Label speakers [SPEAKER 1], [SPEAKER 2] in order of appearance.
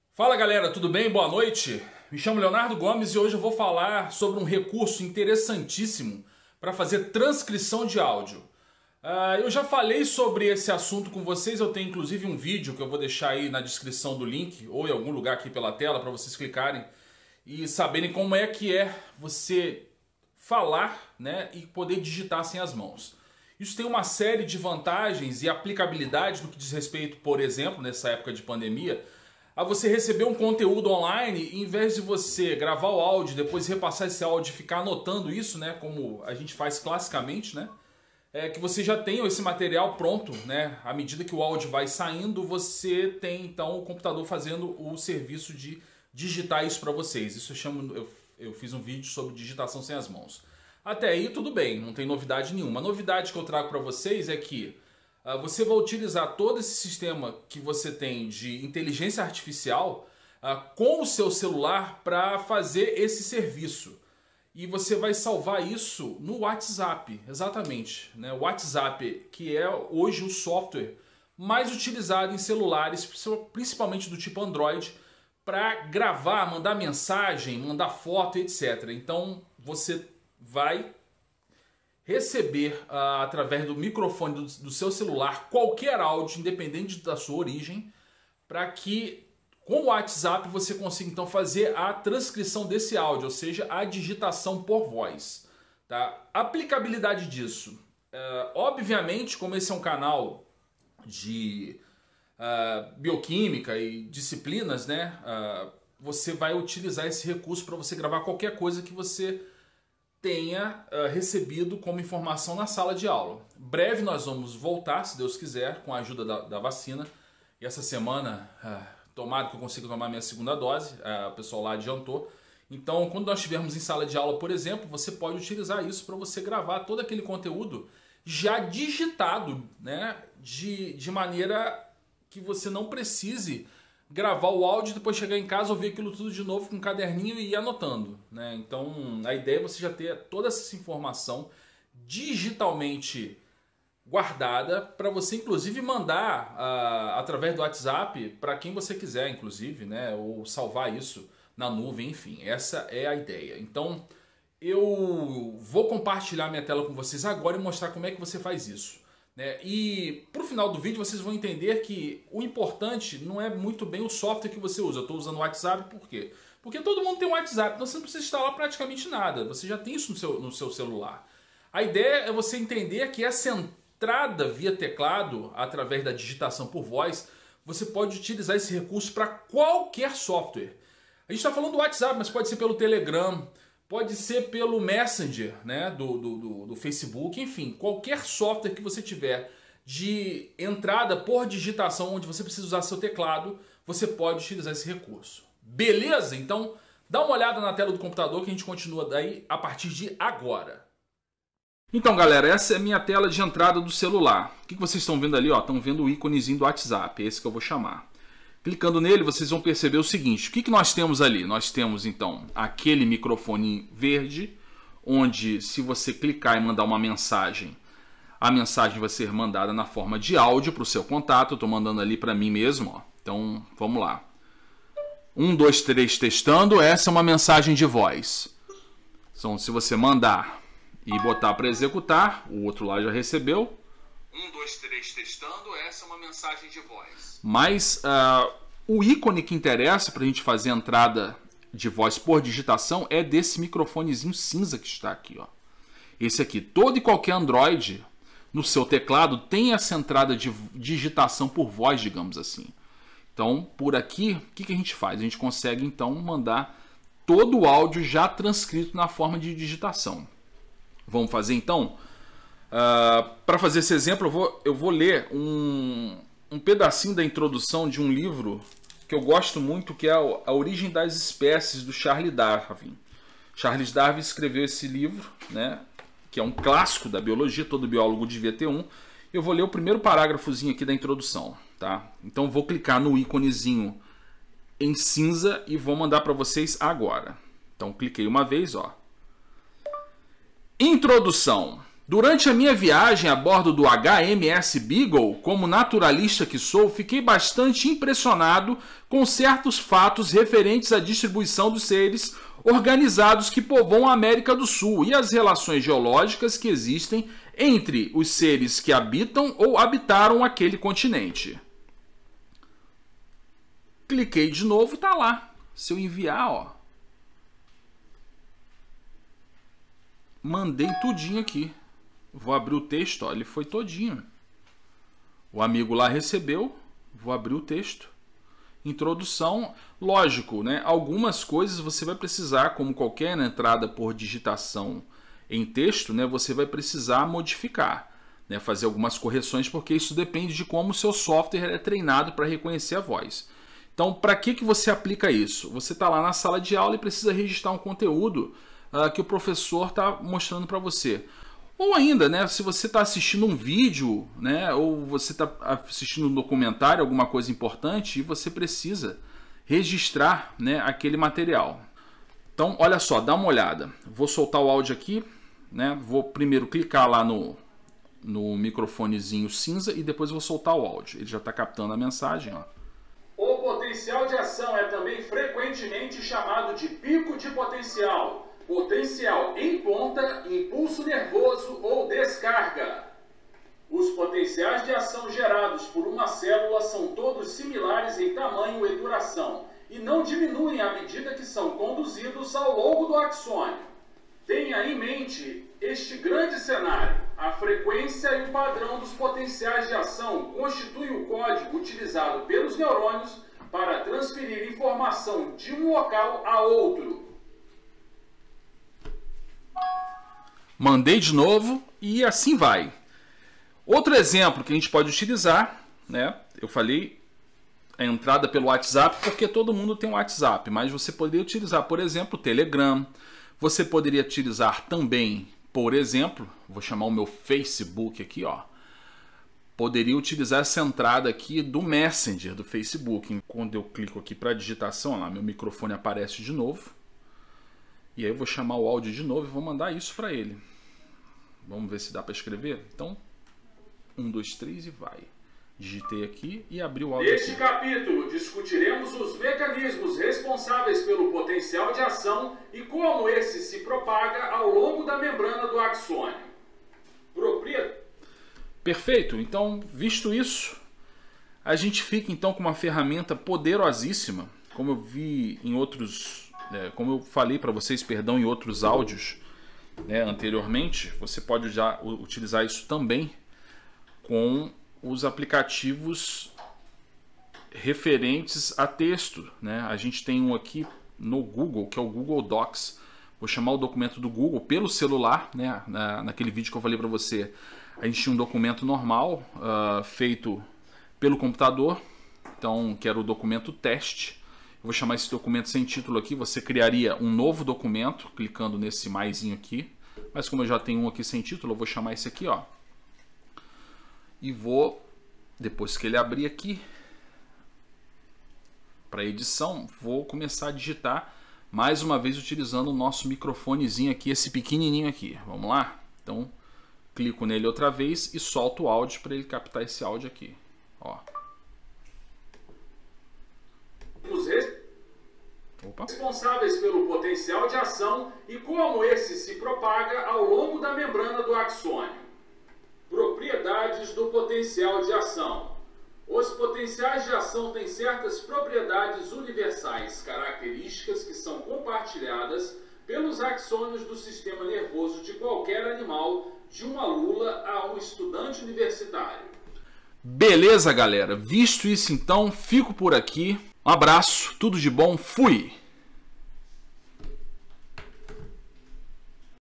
[SPEAKER 1] Fala galera, tudo bem? Boa noite. Me chamo Leonardo Gomes e hoje eu vou falar sobre um recurso interessantíssimo para fazer transcrição de áudio. Eu já falei sobre esse assunto com vocês, eu tenho inclusive um vídeo que eu vou deixar aí na descrição do link ou em algum lugar aqui pela tela para vocês clicarem e saberem como é que é você falar, né, e poder digitar sem as mãos. Isso tem uma série de vantagens e aplicabilidade no que diz respeito, por exemplo, nessa época de pandemia, a você receber um conteúdo online e em vez de você gravar o áudio, depois repassar esse áudio e ficar anotando isso, né, como a gente faz classicamente, né, que você já tenha esse material pronto, né, à medida que o áudio vai saindo, você tem então o computador fazendo o serviço de digitar isso para vocês. Isso eu fiz um vídeo sobre digitação sem as mãos. Até aí tudo bem, não tem novidade nenhuma. A novidade que eu trago para vocês é que você vai utilizar todo esse sistema que você tem de inteligência artificial com o seu celular para fazer esse serviço. E você vai salvar isso no WhatsApp, exatamente, né? O WhatsApp, que é hoje o software mais utilizado em celulares, principalmente do tipo Android, para gravar, mandar mensagem, mandar foto, etc. Então você vai receber através do microfone do seu celular qualquer áudio, independente da sua origem, para que com o WhatsApp você consiga então fazer a transcrição desse áudio, ou seja, a digitação por voz. Tá? Aplicabilidade disso. Obviamente, como esse é um canal de bioquímica e disciplinas, né, você vai utilizar esse recurso para você gravar qualquer coisa que você tenha recebido como informação na sala de aula. Breve nós vamos voltar, se Deus quiser, com a ajuda da vacina. E essa semana, tomara que eu consiga tomar minha segunda dose, o pessoal lá adiantou. Então, quando nós estivermos em sala de aula, por exemplo, você pode utilizar isso para você gravar todo aquele conteúdo já digitado, né, de maneira que você não precise gravar o áudio e depois chegar em casa ouvir aquilo tudo de novo com um caderninho e ir anotando, né? Então a ideia é você já ter toda essa informação digitalmente guardada para você inclusive mandar através do WhatsApp para quem você quiser, inclusive, né? Ou salvar isso na nuvem, enfim. Essa é a ideia. Então eu vou compartilhar minha tela com vocês agora e mostrar como é que você faz isso. E pro final do vídeo vocês vão entender que o importante não é muito bem o software que você usa. Eu estou usando o WhatsApp por quê? Porque todo mundo tem um WhatsApp, então você não precisa instalar praticamente nada. Você já tem isso no seu celular. A ideia é você entender que essa entrada via teclado, através da digitação por voz, você pode utilizar esse recurso para qualquer software. A gente está falando do WhatsApp, mas pode ser pelo Telegram, pode ser pelo Messenger, né, do Facebook, enfim, qualquer software que você tiver de entrada por digitação, onde você precisa usar seu teclado, você pode utilizar esse recurso. Beleza? Então, dá uma olhada na tela do computador que a gente continua daí a partir de agora. Então, galera, essa é a minha tela de entrada do celular. O que vocês estão vendo ali? Estão vendo o íconezinho do WhatsApp, é esse que eu vou chamar. Clicando nele, vocês vão perceber o seguinte, o que nós temos ali? Nós temos, então, aquele microfone verde, onde se você clicar e mandar uma mensagem, a mensagem vai ser mandada na forma de áudio para o seu contato. Eu estou mandando ali para mim mesmo, ó. Então, vamos lá. 1, 2, 3, testando, essa é uma mensagem de voz. Então, se você mandar e botar para executar, o outro lá já recebeu. 1, 2, 3, testando, essa é uma mensagem de voz. Mas o ícone que interessa para a gente fazer a entrada de voz por digitação é desse microfonezinho cinza que está aqui, ó. Esse aqui, todo e qualquer Android no seu teclado tem essa entrada de digitação por voz, digamos assim. Então, por aqui, o que a gente faz? A gente consegue, então, mandar todo o áudio já transcrito na forma de digitação. Vamos fazer, então? Para fazer esse exemplo, eu vou ler um pedacinho da introdução de um livro que eu gosto muito, que é A Origem das Espécies, do Charles Darwin. Charles Darwin escreveu esse livro, né, que é um clássico da biologia, todo biólogo devia ter um. Eu vou ler o primeiro parágrafozinho aqui da introdução. Tá? Então vou clicar no íconezinho em cinza e vou mandar para vocês agora. Então cliquei uma vez, ó. Introdução. Durante a minha viagem a bordo do HMS Beagle, como naturalista que sou, fiquei bastante impressionado com certos fatos referentes à distribuição dos seres organizados que povoam a América do Sul e as relações geológicas que existem entre os seres que habitam ou habitaram aquele continente. Cliquei de novo, tá lá. Se eu enviar, ó, mandei tudinho aqui. Vou abrir o texto, ó, ele foi todinho. O amigo lá recebeu, vou abrir o texto. Introdução, lógico, né? Algumas coisas você vai precisar, como qualquer entrada por digitação em texto, né? Você vai precisar modificar, né? Fazer algumas correções, porque isso depende de como o seu software é treinado para reconhecer a voz. Então, para que você aplica isso? Você está lá na sala de aula e precisa registrar um conteúdo que o professor está mostrando para você. Ou ainda, né, se você está assistindo um vídeo, né, ou você está assistindo um documentário, alguma coisa importante, e você precisa registrar, né, aquele material. Então, olha só, dá uma olhada. Vou soltar o áudio aqui, né, vou primeiro clicar lá no microfonezinho cinza e depois vou soltar o áudio. Ele já está captando a mensagem, ó.
[SPEAKER 2] O potencial de ação é também frequentemente chamado de pico de potencial. Potencial em ponta, impulso nervoso ou descarga. Os potenciais de ação gerados por uma célula são todos similares em tamanho e duração e não diminuem à medida que são conduzidos ao longo do axônio. Tenha em mente este grande cenário. A frequência e o padrão dos potenciais de ação constituem o código utilizado pelos neurônios para transferir informação de um local a outro.
[SPEAKER 1] Mandei de novo e assim vai. Outro exemplo que a gente pode utilizar, né? Eu falei a entrada pelo WhatsApp porque todo mundo tem um WhatsApp, mas você poderia utilizar, por exemplo, o Telegram. Você poderia utilizar também, por exemplo, vou chamar o meu Facebook aqui, ó. Poderia utilizar essa entrada aqui do Messenger do Facebook. Quando eu clico aqui para digitação, ó lá, meu microfone aparece de novo. E aí eu vou chamar o áudio de novo e vou mandar isso para ele. Vamos ver se dá para escrever? Então, 1, 2, 3 e vai. Digitei aqui e abri o áudio.
[SPEAKER 2] Neste capítulo, discutiremos os mecanismos responsáveis pelo potencial de ação e como esse se propaga ao longo da membrana do axônio.
[SPEAKER 1] Perfeito. Então, visto isso, a gente fica então com uma ferramenta poderosíssima, como eu vi em outros... como eu falei para vocês, perdão, em outros áudios, né, anteriormente, você pode já utilizar isso também com os aplicativos referentes a texto, né? A gente tem um aqui no Google, que é o Google Docs. Vou chamar o documento do Google pelo celular, né? Naquele vídeo que eu falei para você, a gente tinha um documento normal feito pelo computador, então que era o documento teste. Eu vou chamar esse documento sem título aqui. Você criaria um novo documento, clicando nesse maisinho aqui. Mas como eu já tenho um aqui sem título, eu vou chamar esse aqui, ó. E vou, depois que ele abrir aqui, para edição, vou começar a digitar, mais uma vez utilizando o nosso microfonezinho aqui, esse pequenininho aqui. Vamos lá? Então, clico nele outra vez e solto o áudio para ele captar esse áudio aqui. Ó. Opa.
[SPEAKER 2] Responsáveis pelo potencial de ação e como esse se propaga ao longo da membrana do axônio. Propriedades do potencial de ação. Os potenciais de ação têm certas propriedades universais, características que são compartilhadas pelos axônios do sistema nervoso de qualquer animal, de uma lula a um estudante universitário.
[SPEAKER 1] Beleza, galera? Visto isso, então, fico por aqui. Um abraço, tudo de bom, fui!